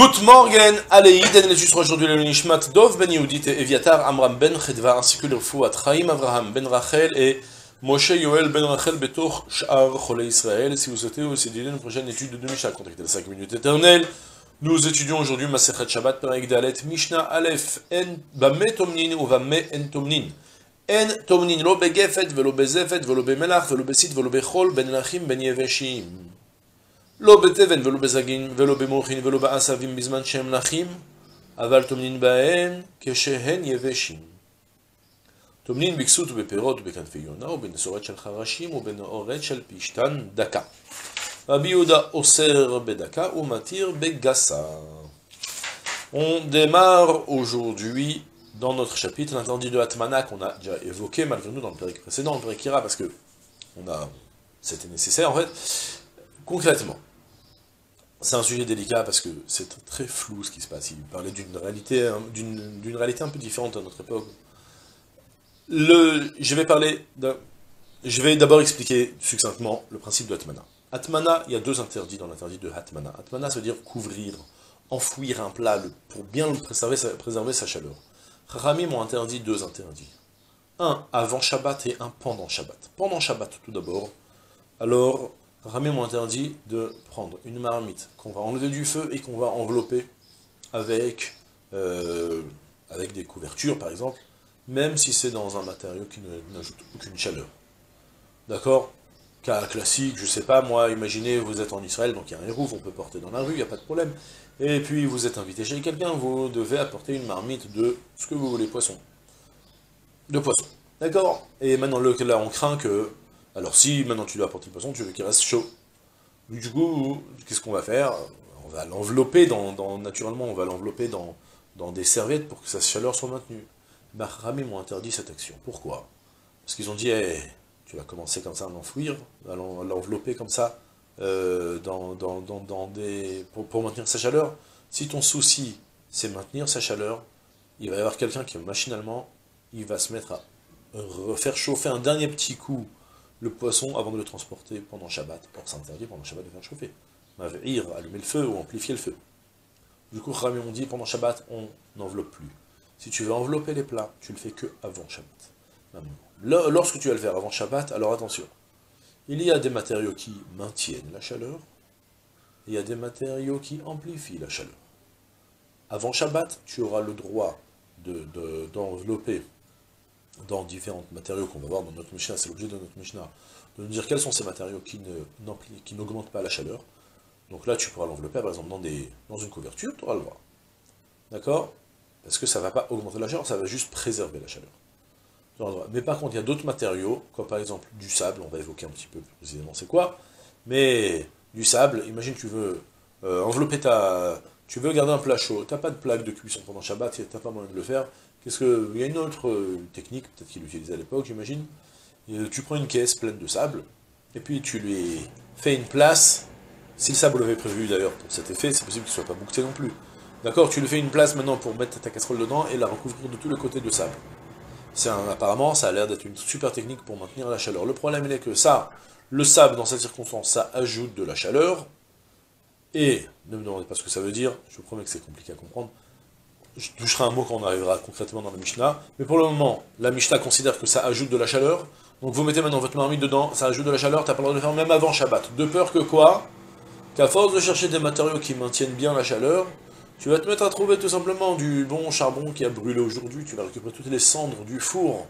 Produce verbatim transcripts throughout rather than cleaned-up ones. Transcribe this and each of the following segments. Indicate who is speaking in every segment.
Speaker 1: Good morning, allez, Iden les justes aujourd'hui le Nishmat Dov ben Yehudit et Eviatar Amram ben Chedva ainsi que le Fouat Chaim Avraham ben Rachel et Moshe Yoel ben Rachel Betoch Sh'ar Cholei Israël. Si vous souhaitez aussi étudier une prochaine étude de Mishnah, contactez les cinq minutes éternelles. Nous étudions aujourd'hui Masechet Shabbat Perek Dalet Mishnah Aleph En Bame Tomnin ou Bame En Tomnin. En Tomnin lo begefet velo bezefet velo bemelach velo besit velo bechol ben lachim ben yeveshim. לא בתבן ולא בזגין ולא במורחין ולא בעשבים בזמן שהם נחים, אבל טומנין בהם כשהן יבשים. טומנין בכסות ובפירות ובכנפי יונה ובנסורת של חרשים ובנאורת של פשתן דקה. רבי יהודה אוסר בדקה ומתיר בגסה. On démarre aujourd'hui dans notre chapitre l'interdit de Hatmana qu'on a déjà évoqué malgré nous dans le périque précédent, le périque Kira, parce que on a, c'était nécessaire en fait. Concrètement, c'est un sujet délicat parce que c'est très flou ce qui se passe. Il parlait d'une réalité, d'une, d'une réalité un peu différente à notre époque. Le, je vais parler, de, je vais d'abord expliquer succinctement le principe de Hatmana. Hatmana, il y a deux interdits dans l'interdit de Hatmana. Hatmana, ça veut dire couvrir, enfouir un plat le, pour bien le préserver, préserver sa chaleur. Chachamim ont interdit deux interdits. Un avant Shabbat et un pendant Shabbat. Pendant Shabbat tout d'abord, alors Chachamim m'ont interdit de prendre une marmite qu'on va enlever du feu et qu'on va envelopper avec, euh, avec des couvertures par exemple, même si c'est dans un matériau qui n'ajoute aucune chaleur. D'accord? Cas classique, je sais pas, moi, imaginez, vous êtes en Israël, donc il y a un hérouf, on peut porter dans la rue, il n'y a pas de problème. Et puis vous êtes invité chez quelqu'un, vous devez apporter une marmite de ce que vous voulez, poisson. De poisson. D'accord? Et maintenant, là, on craint que... Alors si maintenant tu dois apporter le poisson, tu veux qu'il reste chaud. Du coup, qu'est-ce qu'on va faire? On va l'envelopper, dans, dans, naturellement on va l'envelopper dans, dans des serviettes pour que sa chaleur soit maintenue. Bah, Rami m'ont interdit cette action. Pourquoi? Parce qu'ils ont dit, hey, tu vas commencer comme ça à l'enfouir, à l'envelopper comme ça, euh, dans, dans, dans, dans des, pour, pour maintenir sa chaleur. Si ton souci, c'est maintenir sa chaleur, il va y avoir quelqu'un qui, machinalement, il va se mettre à refaire chauffer un dernier petit coup le poisson avant de le transporter pendant Shabbat. Or, c'est interdit pendant Shabbat de faire chauffer. Mav'ir, allumer le feu ou amplifier le feu. Du coup, Rami ont dit, pendant Shabbat, on n'enveloppe plus. Si tu veux envelopper les plats, tu le fais que avant Shabbat. Lorsque tu vas le faire avant Shabbat, alors attention. Il y a des matériaux qui maintiennent la chaleur, et il y a des matériaux qui amplifient la chaleur. Avant Shabbat, tu auras le droit de, de, d'envelopper dans différents matériaux qu'on va voir dans notre Mishnah, c'est l'objet de notre Mishnah, de nous dire quels sont ces matériaux qui, ne, qui n'augmentent pas la chaleur. Donc là, tu pourras l'envelopper, par exemple, dans, des, dans une couverture, tu auras le droit. D'accord? Parce que ça ne va pas augmenter la chaleur, ça va juste préserver la chaleur. Tu auras le droit. Mais par contre, il y a d'autres matériaux, comme par exemple du sable, on va évoquer un petit peu plus précisément c'est quoi, mais du sable, imagine tu veux euh, envelopper ta... Tu veux garder un plat chaud, tu n'as pas de plaque de cuisson pendant Shabbat, tu n'as pas moyen de le faire. Qu'est-ce que... Il y a une autre euh, technique, peut-être qu'il l'utilisait à l'époque, j'imagine. Tu prends une caisse pleine de sable, et puis tu lui fais une place. Si le sable l'avait prévu d'ailleurs pour cet effet, c'est possible qu'il ne soit pas boucté non plus. D'accord? Tu lui fais une place maintenant pour mettre ta casserole dedans et la recouvrir de tous les côtés de sable. C'est un, apparemment, ça a l'air d'être une super technique pour maintenir la chaleur. Le problème, il est que ça, le sable, dans cette circonstance, ça ajoute de la chaleur. Et, ne me demandez pas ce que ça veut dire, je vous promets que c'est compliqué à comprendre. Je toucherai un mot quand on arrivera concrètement dans la Mishnah, mais pour le moment, la Mishnah considère que ça ajoute de la chaleur, donc vous mettez maintenant votre marmite dedans, ça ajoute de la chaleur, t'as pas le droit de le faire même avant Shabbat, de peur que quoi? Qu'à force de chercher des matériaux qui maintiennent bien la chaleur, tu vas te mettre à trouver tout simplement du bon charbon qui a brûlé aujourd'hui, tu vas récupérer toutes les cendres du four,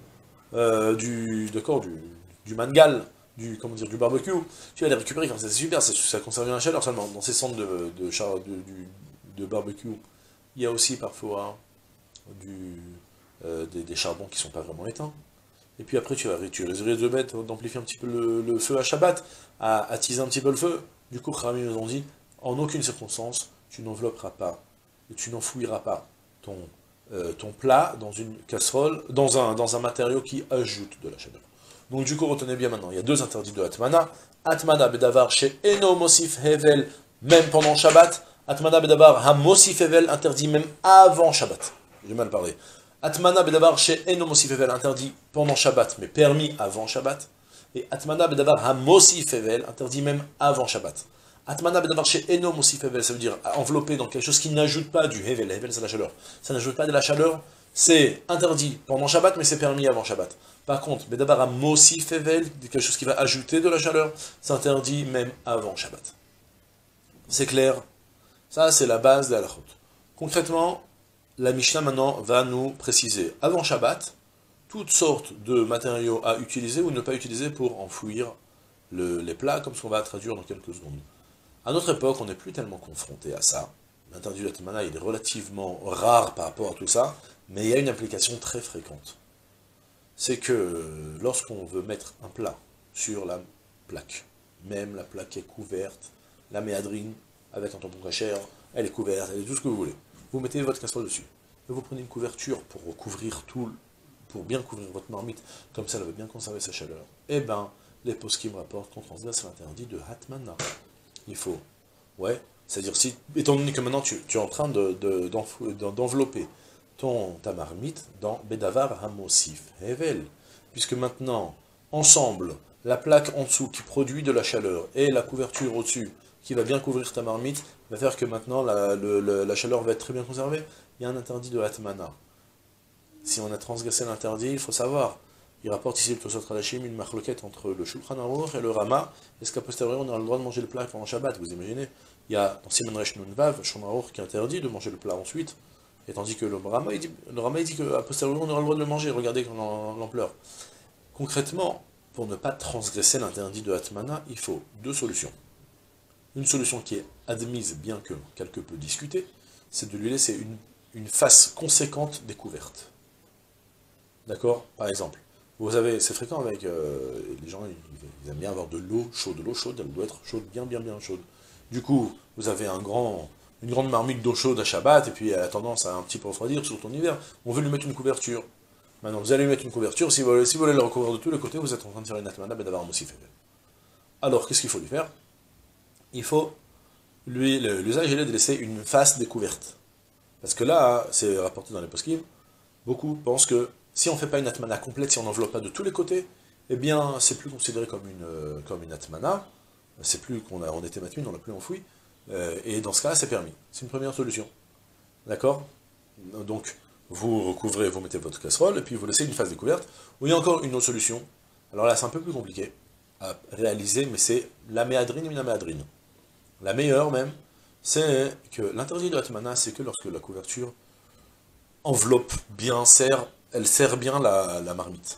Speaker 1: euh, du, d'accord, du, du mangal, du, comment dire, du barbecue, tu vas les récupérer, comme ça c'est super, ça, ça conserve la chaleur seulement, dans ces cendres de, de, char, de, de, de barbecue. Il y a aussi parfois du, euh, des, des charbons qui ne sont pas vraiment éteints. Et puis après, tu, vas, tu risques de mettre, d'amplifier un petit peu le, le feu à Shabbat, à attiser un petit peu le feu. Du coup, Rami nous ont dit, en aucune circonstance, tu n'envelopperas pas, et tu n'enfouiras pas ton, euh, ton plat dans une casserole, dans un, dans un matériau qui ajoute de la chaleur. Donc du coup, retenez bien maintenant, il y a deux interdits de Hatmana. Hatmana bedavar chez Eno Mosif Hevel, même pendant Shabbat. Atmana bedabar ha-mosif hevel, interdit même avant Shabbat. J'ai mal parlé. Atmana bedabar chez eno mosif hevel, interdit pendant Shabbat, mais permis avant Shabbat. Et Atmana bedabar ha-mosif hevel, interdit même avant Shabbat. Atmana bedavar chez enom aussi hevel, ça veut dire enveloppé dans quelque chose qui n'ajoute pas du hevel. Hevel, c'est la chaleur. Ça n'ajoute pas de la chaleur. C'est interdit pendant Shabbat, mais c'est permis avant Shabbat. Par contre, bedavar à mosif hevel, quelque chose qui va ajouter de la chaleur, c'est interdit même avant Shabbat. C'est clair? Ça, c'est la base de la halachot. Concrètement, la Mishnah maintenant va nous préciser, avant Shabbat, toutes sortes de matériaux à utiliser ou ne pas utiliser pour enfouir le, les plats, comme ce qu'on va traduire dans quelques secondes. À notre époque, on n'est plus tellement confronté à ça. L'interdit de Atmana, il est relativement rare par rapport à tout ça, mais il y a une application très fréquente. C'est que lorsqu'on veut mettre un plat sur la plaque, même la plaque est couverte, la méadrine, avec un tampon cachère, elle est couverte, elle est tout ce que vous voulez. Vous mettez votre casserole dessus. Et vous prenez une couverture pour couvrir tout, pour bien couvrir votre marmite, comme ça elle va bien conserver sa chaleur. Eh ben, les poskim rapportent qu'on transgresse l'interdit de Hatmana. Il faut, ouais, c'est-à-dire, si, étant donné que maintenant tu, tu es en train de, de, d'envelopper ton, ta marmite dans Bedavar Hamosif Hevel, puisque maintenant, ensemble, la plaque en dessous qui produit de la chaleur et la couverture au-dessus qui va bien couvrir ta marmite, va faire que maintenant la, le, le, la chaleur va être très bien conservée, il y a un interdit de Hatmana. Si on a transgressé l'interdit, il faut savoir. Il rapporte ici le Tosot Radashim, une marloquette entre le Shulchan Aruch et le Rama. Est-ce qu'à posteriori, on a le droit de manger le plat pendant Shabbat? Vous imaginez? Il y a dans Siman Resh Nun Vav, Shulchan Aruch qui interdit de manger le plat ensuite, et tandis que le Rama, il dit, le Rama, il dit qu'à posteriori, on aura le droit de le manger. Regardez l'ampleur. Concrètement, pour ne pas transgresser l'interdit de Hatmana, il faut deux solutions. Une solution qui est admise, bien que quelque peu discutée, c'est de lui laisser une, une face conséquente découverte. D'accord? Par exemple, vous avez, c'est fréquent avec euh, les gens, ils, ils aiment bien avoir de l'eau chaude. L'eau chaude, elle doit être chaude, bien, bien, bien chaude. Du coup, vous avez un grand, une grande marmite d'eau chaude à Shabbat, et puis elle a tendance à un petit peu refroidir, surtout en hiver. On veut lui mettre une couverture. Maintenant, vous allez lui mettre une couverture, si vous, voulez, si vous voulez le recouvrir de tous les côtés, vous êtes en train de faire une atmana, ben d'avoir un mosif. Alors, qu'est-ce qu'il faut lui faire? Il faut, lui, l'usage, il est de laisser une face découverte. Parce que là, c'est rapporté dans les poskim, beaucoup pensent que si on ne fait pas une atmana complète, si on n'enveloppe pas de tous les côtés, eh bien, c'est plus considéré comme une, euh, comme une atmana, c'est plus qu'on a, on était matmine, on l'a plus enfoui, euh, et dans ce cas, c'est permis. C'est une première solution. D'accord? Donc, vous recouvrez, vous mettez votre casserole, et puis vous laissez une face découverte. Ou il y a encore une autre solution. Alors là, c'est un peu plus compliqué à réaliser, mais c'est la méadrine et la méadrine. La meilleure même, c'est que l'interdit de l'atmana, c'est que lorsque la couverture enveloppe bien, serre, elle serre bien la, la marmite.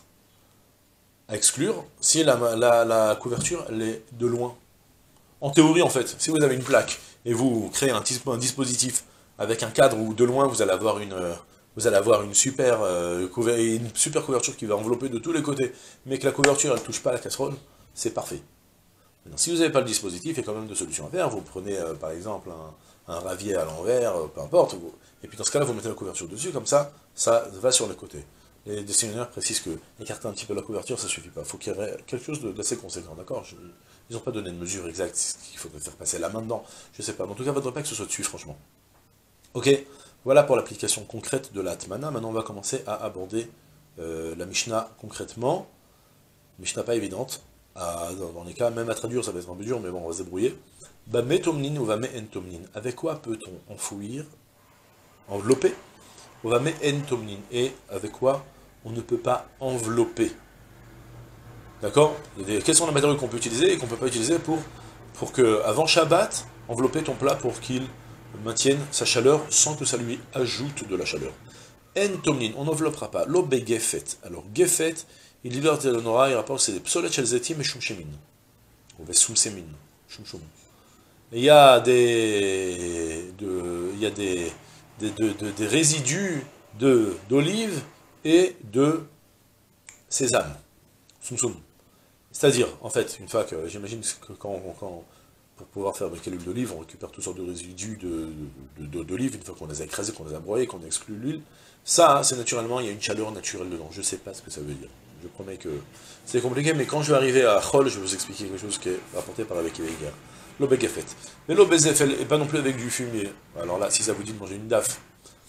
Speaker 1: À exclure, si la, la, la couverture, elle est de loin. En théorie, en fait, si vous avez une plaque, et vous créez un, un dispositif avec un cadre où de loin, vous allez avoir une, vous allez avoir une super, euh, une super couverture qui va envelopper de tous les côtés, mais que la couverture, elle ne touche pas la casserole, c'est parfait. Maintenant, si vous n'avez pas le dispositif, il y a quand même deux solutions à faire. Vous prenez, euh, par exemple, un, un ravier à l'envers, euh, peu importe, vous, et puis dans ce cas-là, vous mettez la couverture dessus, comme ça, ça va sur les côtés. Les décisionnaires précisent que écarter un petit peu la couverture, ça suffit pas. Il faut qu'il y ait quelque chose d'assez conséquent, d'accord? Ils n'ont pas donné de mesure exacte, il faut faire passer la main dedans, je sais pas. Mais en tout cas, votre pas que ce soit dessus, franchement. Ok, voilà pour l'application concrète de la Atmana. Maintenant, on va commencer à aborder euh, la Mishnah concrètement. Mishnah pas évidente. À, dans, dans les cas, même à traduire, ça va être un peu dur, mais bon, on va se débrouiller. Bame tomnin ou vame en tomnin. Avec quoi peut-on enfouir, envelopper? Ou vame en tomnin. Et avec quoi on ne peut pas envelopper? D'accord? Quels sont les matériaux qu'on peut utiliser et qu'on ne peut pas utiliser pour, pour que, avant Shabbat, envelopper ton plat pour qu'il maintienne sa chaleur sans que ça lui ajoute de la chaleur. En tomnin, on n'enveloppera pas. Lo be gefet. Alors, gefet, il dit leur Nora, il rapporte c'est des psolet shel zetim et shumshemin. Ou des sumsemin. Shumshum. Il y a des, de, il y a des, des, de, de, des résidus d'olive et de sésame. Sumsum. C'est-à-dire, en fait, une fois que, j'imagine que quand, quand, pour pouvoir fabriquer l'huile d'olive, on récupère toutes sortes de résidus d'olive, une fois qu'on les a écrasés, qu'on les a broyés, qu'on exclut l'huile, ça, c'est naturellement, il y a une chaleur naturelle dedans. Je ne sais pas ce que ça veut dire. Je promets que c'est compliqué, mais quand je vais arriver à Chol, je vais vous expliquer quelque chose qui est rapporté par la Beki Veiger. L'obégafet. Mais l'obézefel, et pas non plus avec du fumier. Alors là, si ça vous dit de manger une daf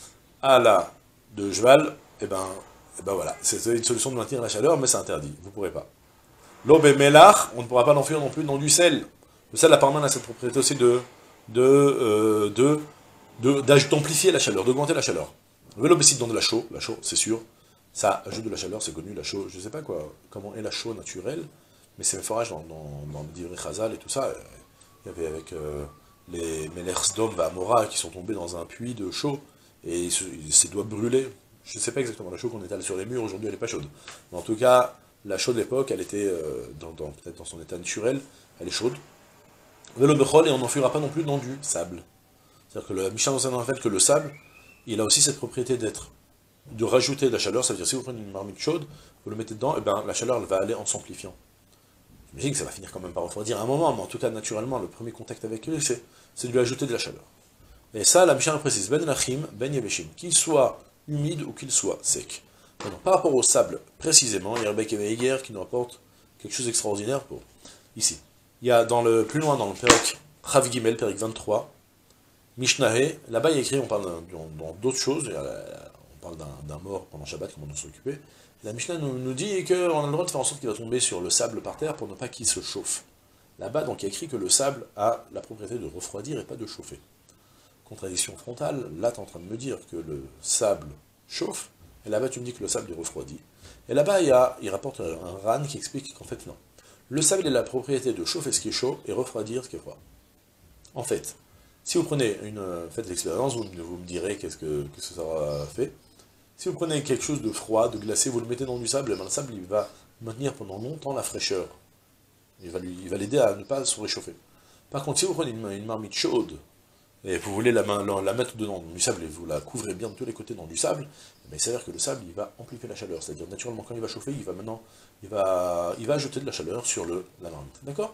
Speaker 1: à la de cheval, et ben, et ben voilà, c'est une solution de maintenir la chaleur, mais c'est interdit, vous ne pourrez pas. L'obé melach, on ne pourra pas l'enfuir non plus dans du sel. Le sable apparemment a cette propriété aussi de de euh, de de- d'aj- d'amplifier la chaleur, d'augmenter la chaleur. Le vélo bécide dans de la chaux, la chaux, c'est sûr. Ça ajoute de la chaleur, c'est connu, la chaux, je sais pas quoi, comment est la chaux naturelle, mais c'est un forage dans, dans, dans le Divrei Chazal et tout ça. euh, Il y avait avec euh, les Melech Sdom et Amora qui sont tombés dans un puits de chaux, et ils se- ils- ses doigts brûlés. Je sais pas exactement la chaux qu'on étale sur les murs, aujourd'hui elle est pas chaude. Mais en tout cas, la chaux de l'époque, elle était, euh, dans, dans- peut-être dans son état naturel, elle est chaude. Vélo Bechol, et on n'enfuira pas non plus dans du sable. C'est-à-dire que le Mishnah enseigne en fait que le sable, il a aussi cette propriété d'être, de rajouter de la chaleur. Ça veut dire si vous prenez une marmite chaude, vous le mettez dedans, et ben la chaleur elle va aller en s'amplifiant. J'imagine que ça va finir quand même par refroidir à un moment, mais en tout cas naturellement, le premier contact avec lui, c'est, c'est de lui ajouter de la chaleur. Et ça, la Mishnah précise, ben lachim, ben yeveshim, qu'il soit humide ou qu'il soit sec. Maintenant, par rapport au sable, précisément, il y a Rebbe Keveiger qui nous rapporte quelque chose d'extraordinaire pour ici. Il y a dans le, plus loin dans le Perek Chav Gimel, Perek vingt-trois, Mishnah, là-bas il y a écrit, on parle d'un- dans d'autres choses, il y a la- on parle d'un d'un mort pendant Shabbat, comment on s'en occuper. La Mishnah nous, nous dit qu'on a le droit de faire en sorte qu'il va tomber sur le sable par terre pour ne pas qu'il se chauffe. Là-bas, donc, il y a écrit que le sable a la propriété de refroidir et pas de chauffer. Contradiction frontale, là tu es en train de me dire que le sable chauffe, et là-bas tu me dis que le sable est refroidi. Et là-bas, il, y a, il rapporte un ran qui explique qu'en fait non. Le sable a la propriété de chauffer ce qui est chaud et refroidir ce qui est froid. En fait, si vous prenez une, euh, faites l'expérience, vous, vous me direz qu'est-ce que, qu'est-ce que ça aura fait. Si vous prenez quelque chose de froid, de glacé, vous le mettez dans du sable, et bien le sable il va maintenir pendant longtemps la fraîcheur. Il va lui, il va l'aider à ne pas se réchauffer. Par contre, si vous prenez une, une marmite chaude, et vous voulez la, main, la, la mettre dedans du sable, et vous la couvrez bien de tous les côtés dans du sable, eh bien, il s'avère que le sable il va amplifier la chaleur. C'est-à-dire naturellement quand il va chauffer, il va maintenant, il va, il va ajouter de la chaleur sur le, la marmite. D'accord?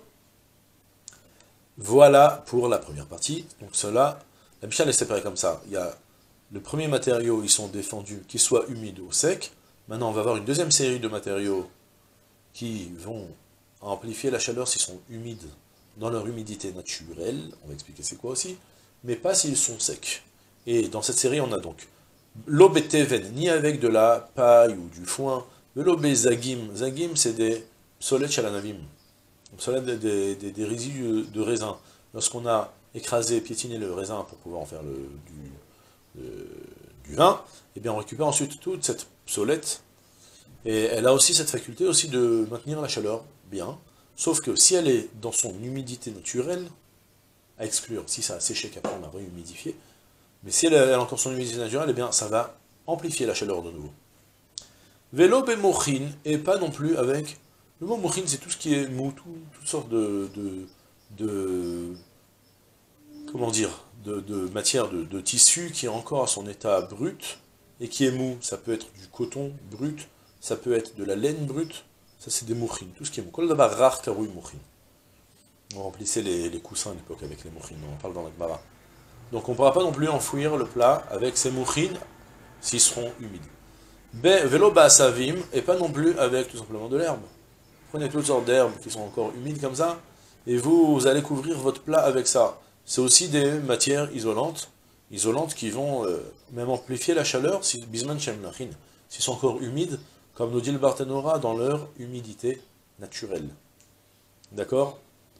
Speaker 1: Voilà pour la première partie. Donc cela, la Mishnah est séparée comme ça. Il y a le premier matériau, ils sont défendus, qu'ils soient humides ou secs. Maintenant, on va avoir une deuxième série de matériaux qui vont amplifier la chaleur s'ils sont humides dans leur humidité naturelle. On va expliquer c'est quoi aussi, mais pas s'ils sont secs. Et dans cette série, on a donc l'obéteven, ni avec de la paille ou du foin, de l'obé zagim. Zagim, c'est des psolet chalanavim. Cela des, des, des, des résidus de raisin. Lorsqu'on a écrasé, piétiné le raisin pour pouvoir en faire le, du, le, du vin, et bien on récupère ensuite toute cette psolette, et elle a aussi cette faculté aussi de maintenir la chaleur bien, sauf que si elle est dans son humidité naturelle, à exclure, si ça a séché qu'après on a réhumidifié, mais si elle a encore son humidité naturelle, eh bien ça va amplifier la chaleur de nouveau. Vélo bémochin, et pas non plus avec. Le mot mochin, c'est tout ce qui est mou, tout, toutes sortes de, de, de comment dire, de, de matière, de, de tissu qui est encore à son état brut et qui est mou. Ça peut être du coton brut, ça peut être de la laine brute, ça c'est des mouchines, tout ce qui est mou. Kol davar rar karoui mouchin. On remplissait les, les coussins à l'époque avec les mouchines, on en parle dans la Gemara. Donc on ne pourra pas non plus enfouir le plat avec ces mouchines s'ils seront humides. Be, vélo basavim, et pas non plus avec tout simplement de l'herbe. Prenez toutes sortes d'herbes qui sont encore humides comme ça, et vous, vous allez couvrir votre plat avec ça. C'est aussi des matières isolantes, isolantes qui vont euh, même amplifier la chaleur, si bisman shem lachin, s'ils sont encore humides, comme nous dit le Barthénora, dans leur humidité naturelle. D'accord?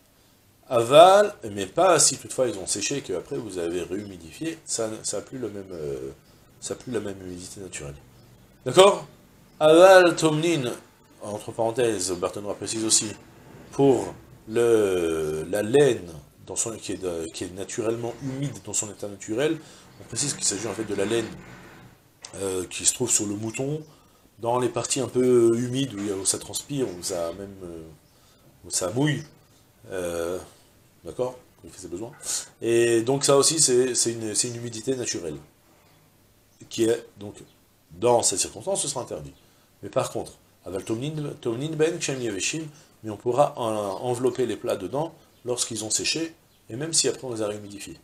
Speaker 1: Aval, mais pas si toutefois ils ont séché et qu'après vous avez réhumidifié, ça n'a plus, le même, euh, ça a plus la même humidité naturelle. D'accord? Aval tomnin, entre parenthèses, Barthénora précise aussi, pour le, la laine dans son, qui, est de, qui est naturellement humide dans son état naturel, on précise qu'il s'agit en fait de la laine euh, qui se trouve sur le mouton, dans les parties un peu humides où, où ça transpire, où ça même euh, où ça mouille, euh, d'accord, il fait ses besoins. Et donc ça aussi c'est une, une humidité naturelle, qui est donc dans cette circonstance ce sera interdit. Mais par contre, aval tomnin ben kshem yeveshim, mais on pourra en, envelopper les plats dedans lorsqu'ils ont séché, et même si après on les a réhumidifiés.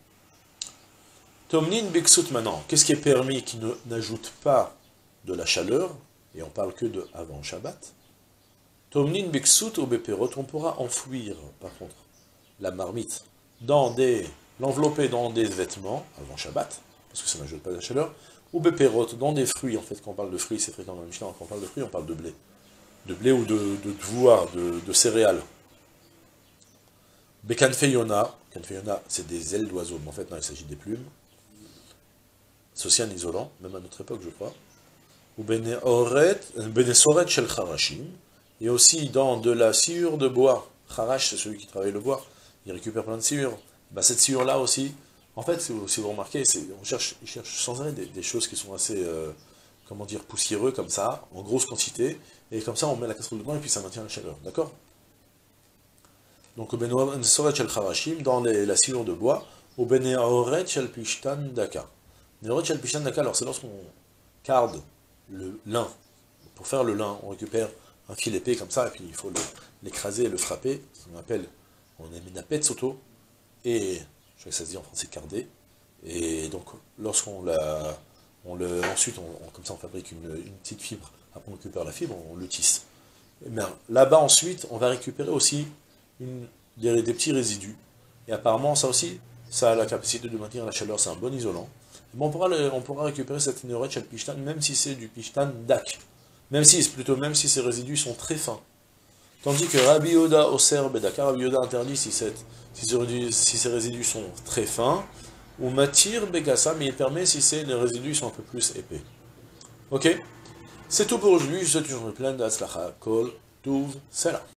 Speaker 1: Tomnin biksut maintenant, qu'est-ce qui est permis qui n'ajoute pas de la chaleur, et on parle que de avant Shabbat. Tomnin biksut ou beperot, on pourra enfouir par contre la marmite dans des, l'envelopper dans des vêtements avant Shabbat, parce que ça n'ajoute pas de la chaleur, ou beperot, dans des fruits, en fait quand on parle de fruits, c'est fréquent dans la Mishnah, quand on parle de fruits, on parle de blé. De blé ou de, de, de, de, de céréales. Bekanfeyona, Kanfeyona, c'est des ailes d'oiseaux, mais en fait, non, il s'agit des plumes. C'est aussi un isolant, même à notre époque, je crois. Ou Benesoret shel Charashim, et aussi dans de la sciure de bois. Charash, c'est celui qui travaille le bois, il récupère plein de sciure. Bah, cette sciure-là aussi, en fait, si vous, si vous remarquez, on cherche, il cherche sans arrêt des, des choses qui sont assez, euh, comment dire, poussiéreux, comme ça, en grosse quantité, et comme ça, on met la casserole dedans, et puis ça maintient la chaleur, d'accord? Donc, Benesoret shel Charashim, dans les, la sciure de bois, ou Beneoret shel Pishtan Daka. Beneoret shel Pishtan Daka, alors c'est lorsqu'on carde le lin. Pour faire le lin, on récupère un fil épais comme ça, et puis il faut l'écraser et le frapper, ce qu'on appelle, on a mis une soto, et, je sais que ça se dit en français, carder, et donc, lorsqu'on la, on le, ensuite, on, on, comme ça, on fabrique une, une petite fibre, après on récupère la fibre, on le tisse. Et bien, là-bas, ensuite, on va récupérer aussi une, des, des petits résidus, et apparemment, ça aussi, ça a la capacité de maintenir la chaleur, c'est un bon isolant. Bon, on, pourra le, on pourra récupérer cette Neoret chez le Pishtan, même si c'est du Pishtan dak. Même si, plutôt, même si ces résidus sont très fins. Tandis que Rabbi Yoda Oser Bedaka, Rabbi Yoda interdit si, cette, si, ce, si ces résidus sont très fins, ou Matir Begassa, mais il permet si les résidus sont un peu plus épais. Ok? C'est tout pour aujourd'hui, je vous souhaite une journée pleine d'Atzlacha, Kol, Tuv, Sela.